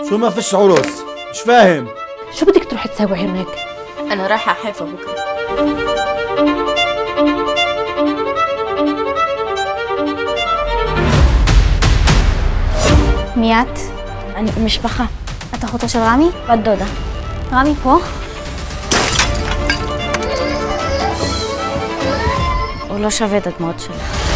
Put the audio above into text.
شو ما فيش عرس؟ مش فاهم. شو بدك تروحي تسوي هناك؟ أنا رايحة حيفا بكرة. ميات אני משפחה. את אחותו של רמי? בת דודה. רמי פה? הוא לא שווה את הדמעות שלה.